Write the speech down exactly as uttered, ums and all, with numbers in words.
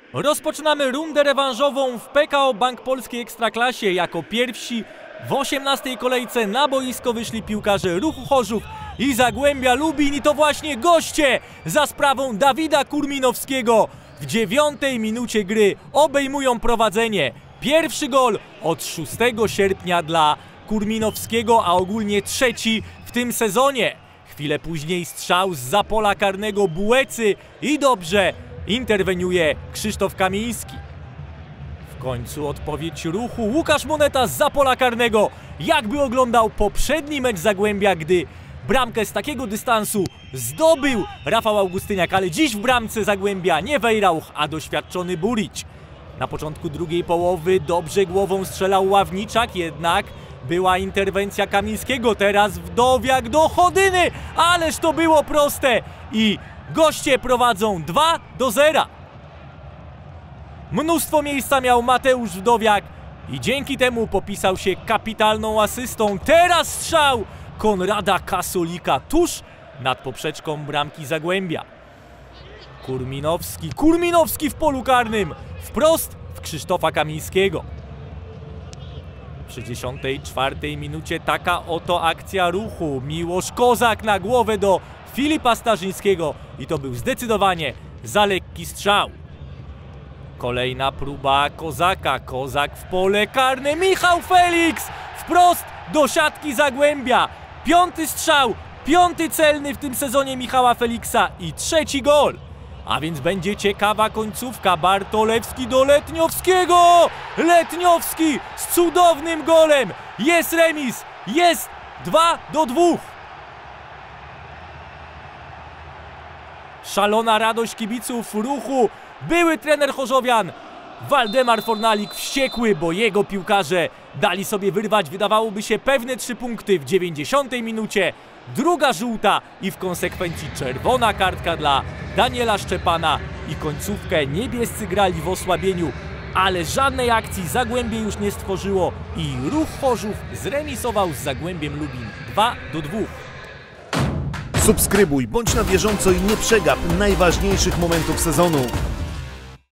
Rozpoczynamy rundę rewanżową w P K O Bank Polskiej Ekstraklasie. Jako pierwsi w osiemnastej kolejce na boisko wyszli piłkarze Ruchu Chorzów i Zagłębia Lubin. I to właśnie goście za sprawą Dawida Kurminowskiego w dziewiątej minucie gry obejmują prowadzenie. Pierwszy gol od szóstego sierpnia dla Kurminowskiego, a ogólnie trzeci w tym sezonie. Chwilę później strzał zza pola karnego Bułecy i dobrze interweniuje Krzysztof Kamiński. W końcu odpowiedź Ruchu. Łukasz Moneta zza pola karnego. Jakby oglądał poprzedni mecz Zagłębia, gdy bramkę z takiego dystansu zdobył Rafał Augustyniak, ale dziś w bramce Zagłębia nie Wejrauch, a doświadczony Burić. Na początku drugiej połowy dobrze głową strzelał Ławniczak, jednak była interwencja Kamińskiego. Teraz Wdowiak do Chodyny, ależ to było proste i goście prowadzą dwa do zera. Mnóstwo miejsca miał Mateusz Wdowiak i dzięki temu popisał się kapitalną asystą. Teraz strzał Konrada Kasolika tuż nad poprzeczką bramki Zagłębia. Kurminowski, Kurminowski w polu karnym, wprost w Krzysztofa Kamińskiego. W sześćdziesiątej czwartej minucie taka oto akcja Ruchu. Miłosz Kozak na głowę do Filipa Starzyńskiego i to był zdecydowanie za lekki strzał. Kolejna próba Kozaka. Kozak w pole karne. Michał Felix wprost do siatki Zagłębia. Piąty strzał, piąty celny w tym sezonie Michała Feliksa i trzeci gol. A więc będzie ciekawa końcówka. Bartolewski do Letniowskiego. Letniowski z cudownym golem. Jest remis. Jest dwa do dwóch. Szalona radość kibiców Ruchu. Były trener Chorzowian Waldemar Fornalik wściekły, bo jego piłkarze dali sobie wyrwać, wydawałoby się, pewne trzy punkty w dziewięćdziesiątej minucie. Druga żółta i w konsekwencji czerwona kartka dla Daniela Szczepana i końcówkę niebiescy grali w osłabieniu, ale żadnej akcji Zagłębie już nie stworzyło i Ruch Chorzów zremisował z Zagłębiem Lubin dwa do dwóch. Subskrybuj, bądź na bieżąco i nie przegap najważniejszych momentów sezonu.